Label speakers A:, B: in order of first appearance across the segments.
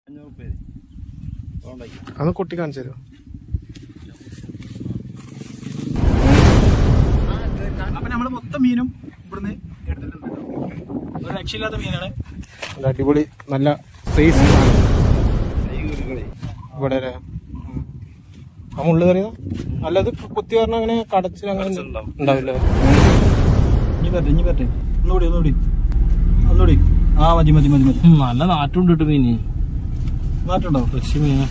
A: അന്ന് കുട്ടി കാണിച്ചു തരുമോ?
B: അപ്പൊ നമ്മള് മൊത്തം മീനും ഇവിടുന്ന് എടുത്തിട്ടുണ്ട്. ഒരു രക്ഷയില്ലാത്ത മീനാണ്.
A: അടിപൊളി നല്ല സൈസ് ഇവിടെ ആ മുള്ളു കറിയോ അല്ലത് കുത്തി പറഞ്ഞ അങ്ങനെ കടച്ച് അങ്ങനെ ഉണ്ടാവില്ലേ?
B: ഇനി പറ്റേ ഒന്നുകൂടി ആ മതി
C: നല്ല നാറ്റുണ്ട് മീന്.
B: നാട്ടുണ്ടോ?
C: ഫ്രഷ് മീന്.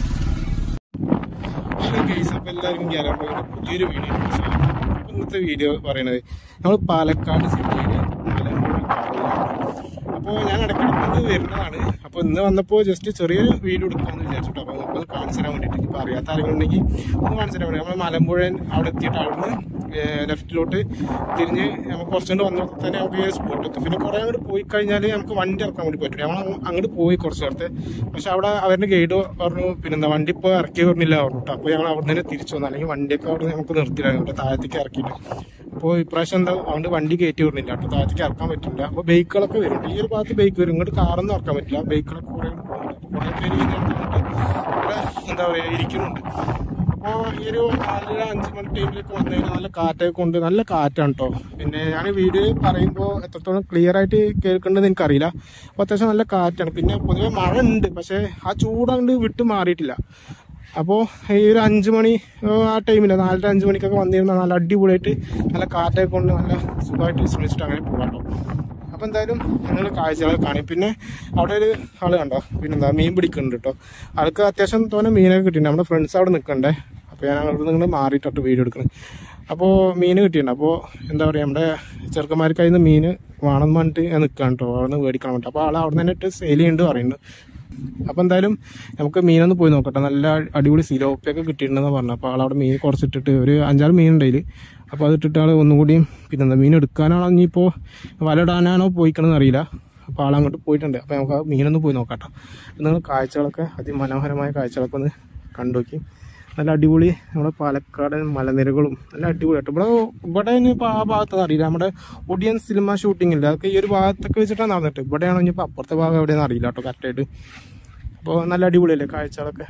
A: അപ്പൊ എല്ലാവർക്കും പുതിയൊരു വീഡിയോ. ഇന്നത്തെ വീഡിയോ പറയണത് നമ്മൾ പാലക്കാട് ജില്ലയിലെ മലമ്പുഴ കായലിലാണ്. അപ്പോൾ ഞാൻ ഇടയ്ക്കിടയ്ക്ക് വരുന്നതാണ്. അപ്പോൾ ഇന്ന് വന്നപ്പോൾ ജസ്റ്റ് ചെറിയൊരു വീഡിയോ എടുക്കാമെന്ന് വിചാരിച്ചിട്ടോ. അപ്പോൾ നമുക്കൊന്ന് കാണിച്ചു തരാൻ വേണ്ടിയിട്ട്, ഇപ്പോൾ അറിയാത്ത ആരെങ്കിലും ഒന്ന് കാണിച്ചു തരാൻ വേണ്ടി നമ്മൾ മലമ്പുഴ അവിടെ എത്തിയിട്ട് അവിടുന്ന് ലെഫ്റ്റിലോട്ട് തിരിഞ്ഞ് നമുക്ക് കുറച്ചുകൊണ്ട് വന്നാൽ തന്നെ നമുക്ക് ഈ സ്പോട്ട് എത്തും. പിന്നെ കുറേ അങ്ങോട്ട് പോയി കഴിഞ്ഞാൽ നമുക്ക് വണ്ടി ഇറക്കാൻ വേണ്ടി പറ്റില്ല. നമ്മൾ അങ്ങോട്ട് പോയി കുറച്ച് നേരത്തെ, പക്ഷെ അവിടെ അവരുടെ ഗൈഡ് പറഞ്ഞു പിന്നെന്താ വണ്ടി ഇപ്പോൾ ഇറക്കി വരുന്നില്ല പറഞ്ഞു കേട്ടോ. അപ്പോൾ ഞങ്ങൾ അവിടെ നിന്ന് തിരിച്ചു വന്നു, അല്ലെങ്കിൽ വണ്ടിയൊക്കെ അവിടെ നമുക്ക് നിർത്തിയില്ല താഴത്തേക്ക് ഇറക്കിയിട്ട്. അപ്പോൾ ഇപ്രാവശ്യം എന്താ അതുകൊണ്ട് വണ്ടി കയറ്റി വരുന്നില്ല കേട്ടോ, താഴത്തേക്ക് ഇറക്കാൻ പറ്റില്ല. അപ്പോൾ ബൈക്കുകളൊക്കെ വരുന്നുണ്ട്, ഈ ഒരു ഭാഗത്ത് ബൈക്ക് വരും, ഇങ്ങോട്ട് കാറൊന്നും ഇറക്കാൻ പറ്റില്ല. ബൈക്കുകളൊക്കെ കുറേ പേര് ഇവിടെ എന്താ പറയുക ഇരിക്കുന്നുണ്ട്. അപ്പോൾ ഈ ഒരു 4-5 മണി ടൈമിലൊക്കെ വന്നു കഴിഞ്ഞാൽ നല്ല കാറ്റൊക്കെ കൊണ്ട് നല്ല കാറ്റാണ് കേട്ടോ. പിന്നെ ഞാൻ വീഡിയോ പറയുമ്പോൾ എത്രത്തോളം ക്ലിയർ ആയിട്ട് കേൾക്കേണ്ടതെന്ന് എനിക്കറിയില്ല. അപ്പോൾ അത്യാവശ്യം നല്ല കാറ്റാണ്. പിന്നെ പൊതുവെ മഴ ഉണ്ട്, പക്ഷേ ആ ചൂടങ്ങോട്ട് വിട്ട് മാറിയിട്ടില്ല. അപ്പോൾ ഈ ഒരു 5 മണി ആ ടൈമിൽ 4-5 മണിക്കൊക്കെ വന്നിരുന്നാൽ നല്ല അടിപൊളിയായിട്ട് നല്ല കാറ്റൊക്കെ കൊണ്ട് നല്ല സുഖമായിട്ട് വിശ്രമിച്ചിട്ട് അങ്ങനെ പോകാം കേട്ടോ. അപ്പോൾ എന്തായാലും നിങ്ങൾ കാഴ്ചകളൊക്കെ കാണും. പിന്നെ അവിടെ ഒരു ആൾ കണ്ടോ, പിന്നെന്താ മീൻ പിടിക്കുന്നുണ്ട് കേട്ടോ. ആൾക്ക് അത്യാവശ്യം തോന്നെ മീനൊക്കെ കിട്ടിയിട്ടുണ്ട്. നമ്മുടെ ഫ്രണ്ട്സ് അവിടെ നിൽക്കണ്ടേ, അപ്പോൾ ഞാൻ അവിടെ നിങ്ങൾ മാറിയിട്ടോ വീഡിയോ എടുക്കുന്നത്. അപ്പോൾ മീൻ കിട്ടിയിട്ടുണ്ട്. അപ്പോൾ എന്താ പറയുക, നമ്മുടെ ചെറുക്കന്മാർക്ക് അതിൽ നിന്ന് മീൻ വേണമെന്ന് പറഞ്ഞിട്ട് ഞാൻ നിൽക്കാൻ കേട്ടോ, അവിടെ നിന്ന് മേടിക്കണം വേണ്ടി. അപ്പോൾ ആൾ അവിടെ നിന്ന് ഇട്ട് സെയിൽ ചെയ്യുന്നുണ്ട് പറയുന്നുണ്ട്. അപ്പോൾ എന്തായാലും നമുക്ക് മീനൊന്ന് പോയി നോക്കട്ടെ. നല്ല അടിപൊളി സിലോപ്പിയൊക്കെ കിട്ടിയിട്ടുണ്ടെന്ന് പറഞ്ഞു. അപ്പോൾ ആളവിടെ മീൻ കുറച്ചിട്ടിട്ട് ഒരു 5-6 മീൻ ഉണ്ടായില്. അപ്പോൾ അതിട്ടിട്ട് ആൾ ഒന്നുകൂടിയും പിന്നെന്താ മീൻ എടുക്കാനാണോ ഇനിയിപ്പോൾ വലയിടാനാണോ പോയിക്കണമെന്ന് അറിയില്ല. അപ്പോൾ ആളങ്ങോട്ട് പോയിട്ടുണ്ട്. അപ്പോൾ നമുക്ക് ആ മീനൊന്ന് പോയി നോക്കട്ടെ. നിങ്ങൾ കാഴ്ചകളൊക്കെ അതിമനോഹരമായ കാഴ്ചകളൊക്കെ ഒന്ന് കണ്ടുനോക്കി. നല്ല അടിപൊളി നമ്മുടെ പാലക്കാട് മലനിരകളും നല്ല അടിപൊളിയായിട്ട് ഇവിടെ ഇപ്പോൾ ആ ഭാഗത്തൊന്നും അറിയില്ല. നമ്മുടെ ഒടിയൻ സിനിമ ഷൂട്ടിംഗ് ഇല്ല, അതൊക്കെ ഈ ഒരു ഭാഗത്തൊക്കെ വെച്ചിട്ടാണ് നടന്നിട്ട്. ഇവിടെയാണോ ഇനിയിപ്പോൾ അപ്പുറത്തെ ഭാഗം എവിടെയാണെന്ന് അറിയില്ല കേട്ടോ കറക്റ്റായിട്ട്. അപ്പോൾ നല്ല അടിപൊളിയല്ലേ കാഴ്ചകളൊക്കെ.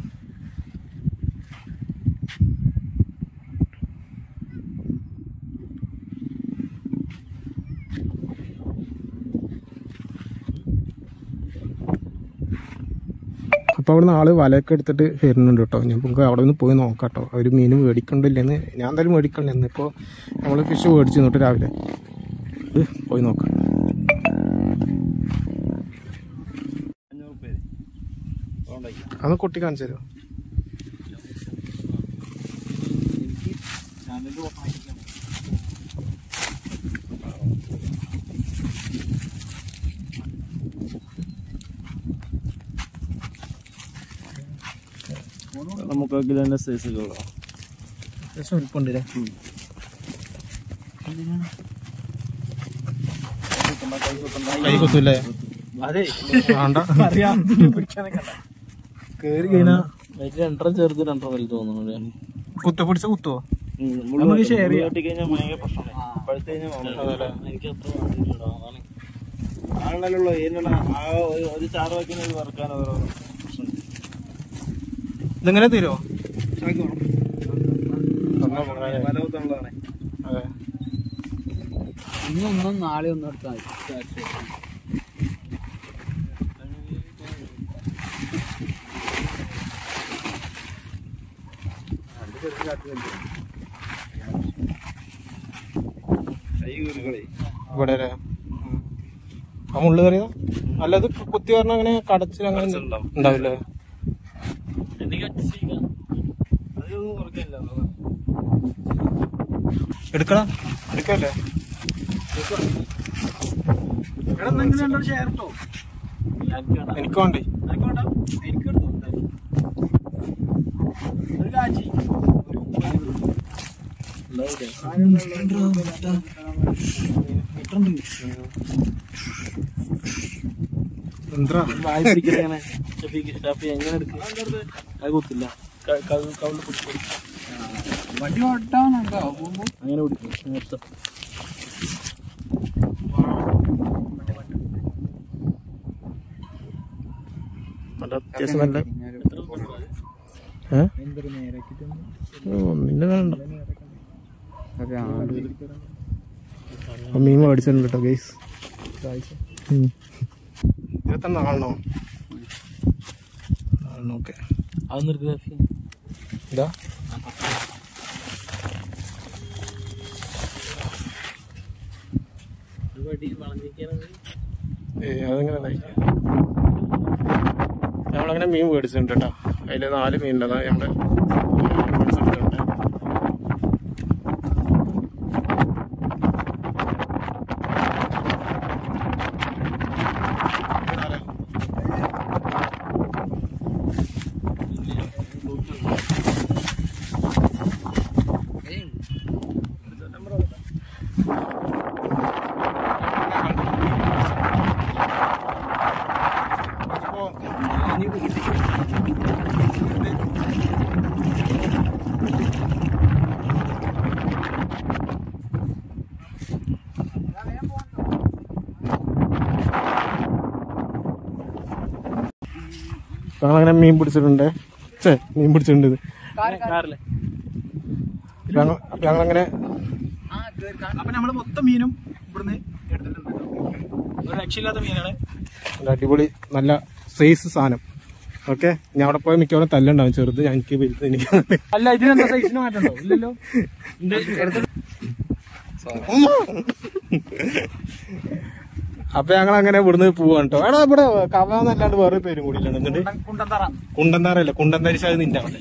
A: അപ്പോൾ അവിടെ നിന്ന് ആൾ വലയൊക്കെ എടുത്തിട്ട് വരുന്നുണ്ട് കേട്ടോ. നമുക്ക് അവിടെ നിന്ന് പോയി നോക്കാം കേട്ടോ, അവർ മീൻ മേടിക്കണ്ടില്ലെന്ന്. ഞാൻ എന്തായാലും മേടിക്കണില്ലെന്ന്. ഇപ്പോൾ നമ്മൾ ഫിഷ് മേടിച്ച് നിന്നിട്ട് രാവിലെ പോയി നോക്കാം. അന്ന് കുട്ടി കാണിച്ചു തരുമോ?
C: നമുക്കൊക്കെ തന്നെ സൈസുകളോ
A: സ്വല്പുണ്ടല്ലേ. കൈ കൊത്തൂല്ലേ?
C: അതെ
A: കേറി കഴിഞ്ഞാ
C: രണ്ടര ചെറുത് രണ്ടര വലുത് തോന്നുന്നു.
A: പിടിച്ച കുത്തുവോ?
C: ഷെയർ കഴിഞ്ഞാൽ ഭയങ്കര പ്രശ്നമാണ്. പഴുത്ത് കഴിഞ്ഞാൽ എനിക്ക് അത്ര ആണല്ലോ ഏനുള്ള ആ ഒരു ചാറ് വയ്ക്കുന്ന വറക്കാൻ ഓരോ പ്രശ്നം.
A: ഇതെങ്ങനെ തരുമോ?
B: ഇന്നൊന്നും നാളെ ഒന്നും എടുത്താൽ
A: ഇവിടെ ആ മുള്ളു കറിയോ അല്ലത് കുത്തി പറഞ്ഞ അങ്ങനെ കടച്ചിൽ അങ്ങനെ ഉണ്ടാവില്ലേ? എടുക്കണം എടുക്കല്ലേ? എനിക്ക് വേണ്ടേ? എന്താ
C: എങ്ങനെ എടുക്കും? അത് കുത്തില്ല,
B: വണ്ടി ഓട്ടാണോ
C: അങ്ങനെ പിടിക്കും നേരത്തെ.
A: നല്ല അത്യാവശ്യം നല്ല ഒന്നിന്റെ വേണ്ട മീൻ മേടിച്ചിട്ടുണ്ട് കേട്ടോ ഗൈസ്. 24 ഓക്കെ ഇതാ അതെങ്ങനെ നമ്മളങ്ങനെ മീൻ മേടിച്ചിട്ടുണ്ട് കേട്ടോ. അതിൽ 4 മീനുണ്ട്. അതാ നമ്മുടെ ഫ്രണ്ട്സ് എടുത്തിട്ടുണ്ട്. ഞങ്ങളങ്ങനെ മീൻ പിടിച്ചിട്ടുണ്ട്. മീൻ പിടിച്ചിട്ടുണ്ട്. ഇത് ഞങ്ങളങ്ങനെ
B: അപ്പൊ നമ്മള് മൊത്തം മീനും ഇവിടുന്ന് എടുത്തിട്ടുണ്ട്. ഒരു രക്ഷയില്ലാത്ത മീനാണ്.
A: അടിപൊളി നല്ല സൈസ് സാധനം. ഓക്കെ, ഞാൻ അവിടെ പോയി മിക്കവാറും തല്ലുണ്ടാവും. ചെറുത് എനിക്ക് വലുത് എനിക്ക്.
B: അല്ല, ഇതിനെന്താ സൈസിന് മാറ്റണ്ടോ? ഇല്ലല്ലോ.
A: അപ്പൊ ഞങ്ങൾ അങ്ങനെ ഇവിടുന്ന് പോവാണ് കേട്ടോ. എടാ ഇവിടെ കവാന്നല്ലാണ്ട് വേറെ പേരും കൂടി ഇല്ല. കുണ്ടന്താറല്ല, കുണ്ടന്തരിശ നിന്റെ അവിടെ.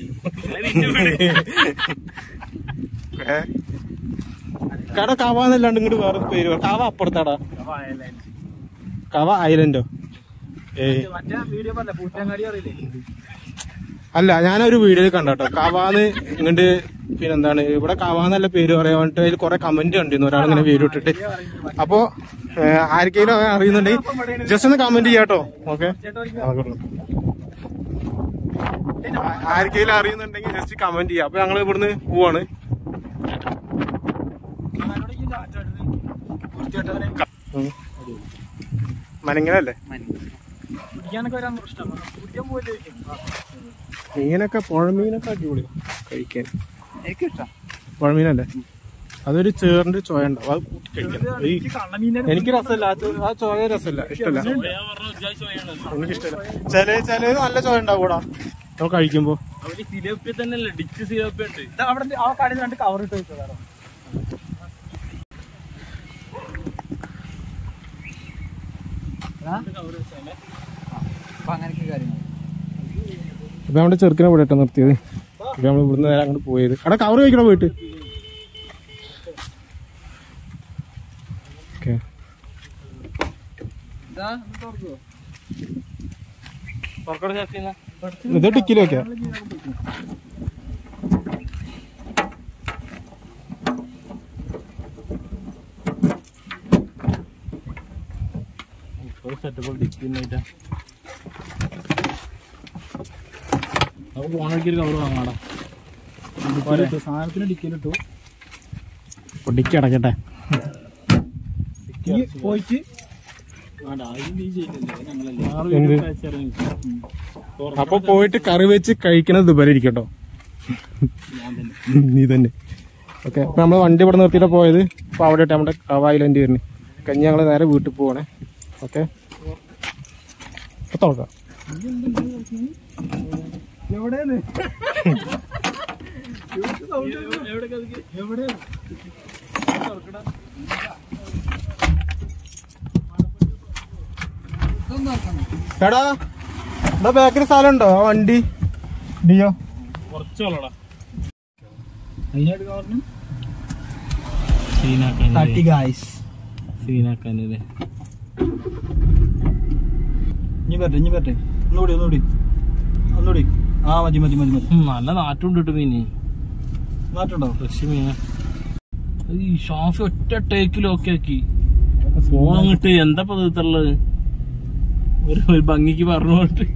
A: കട കവാന്നല്ലാണ്ട് ഇങ്ങോട്ട് വേറെ പേര്. കവ അപ്പുറത്താടാ. കവ ഐലൻഡോ? അല്ല, ഞാനൊരു വീഡിയോയിൽ കണ്ടോ കവാന്ന് ഇങ്ങോട്ട്. പിന്നെന്താണ് ഇവിടെ കവാന്നല്ല പേര് പറയാൻ വേണ്ടിട്ട് അതിൽ കുറെ കമന്റ് കണ്ടിരുന്നു. ഒരാളിങ്ങനെ പേര് ഇട്ടിട്ട്. അപ്പോ ആർക്കെങ്കിലും അറിയുന്നുണ്ടെങ്കിൽ ജസ്റ്റ് ഒന്ന് കമന്റ് ചെയ്യാട്ടോ. ഓക്കെ, ആർക്കെങ്കിലും അറിയുന്നുണ്ടെങ്കിൽ ജസ്റ്റ് കമന്റ് ചെയ്യാം. അപ്പൊ ഞങ്ങൾ ഇവിടുന്ന് പോവാണ്. മനങ്ങനല്ലേ മീനൊക്കെ? പുഴമീനൊക്കെ അടിപൊളിയാ കഴിക്കാൻ. പുഴമീനല്ലേ? അതൊരു ചേറിന്റെ ചോയ ഉണ്ടാവും. അത് കഴിക്കാൻ എനിക്ക് രസമല്ല. ആ ചോയ രസമല്ല, ഇഷ്ടമല്ല. എനിക്കിഷ്ടമല്ല. ചില നല്ല ചോയ ഉണ്ടാവും കൂടാ നമുക്ക് കഴിക്കുമ്പോ.
B: കവർ ഇട്ട് വെച്ചതാണോ?
A: ഇപ്പൊ നമ്മുടെ ചെറുക്കിനെ ഇവിടെ ഇട്ടോ നിർത്തിയത്. ഇപ്പൊ നമ്മൾ ഇവിടുന്ന് നേരെ അങ്ങോട്ട് പോയത്. അവിടെ കവർ കഴിക്കണം പോയിട്ട്. ഇത് ടിക്കില് വെക്കാം.
B: കവർ വാങ്ങാടാ. സാധനത്തിന് ഡിക്കിയിലിട്ടു.
A: ഡിക്കി അടക്കട്ടെ.
B: പോയിട്ട്
A: അപ്പൊ പോയിട്ട് കറി വെച്ച് കഴിക്കണത് ഇതുവരെ ഇരിക്കട്ടോ. നീ തന്നെ. ഓക്കെ, അപ്പൊ നമ്മള് വണ്ടി ഇവിടെ നിർത്തിയിട്ട് പോയത്. അപ്പൊ അവിടെ ഇട്ട് നമ്മുടെ കവ ഐലൻഡ് വരുന്നത് കഴിഞ്ഞ് ഞങ്ങള് നേരെ വീട്ടിൽ പോവാണേ. ഓക്കെ, തുറക്കാം. എടാ ഇവിടെ ബാക്കിൽ സ്ഥലം ഉണ്ടോ? ആ വണ്ടി ഡിയോ
C: കുറച്ചോളടാ. സീനാക്കാനല്ലേ?
B: ഇനി പറ്റേ ഒന്നുകൂടി. ആ മതി.
C: നല്ല നാറ്റുണ്ട് മീന്.
B: നാട്ടുണ്ടോ?
C: ഫ്രഷ് മീന. ഈ ഷാഫി ഒറ്റ ടേക്കിൽ ഓക്കെ ആക്കി ഫോൺ അങ്ങോട്ട്. എന്താ പതിത്തുള്ളത്? ഒരു ഭംഗിക്ക് പറഞ്ഞു പോയിട്ട്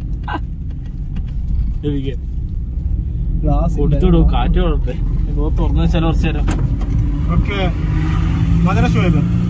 C: കൊടുത്തിടൂ. കാറ്റ് വളർത്തെ തുറന്നു വെച്ചാൽ കുറച്ചു നേരം.
A: ഓക്കെ,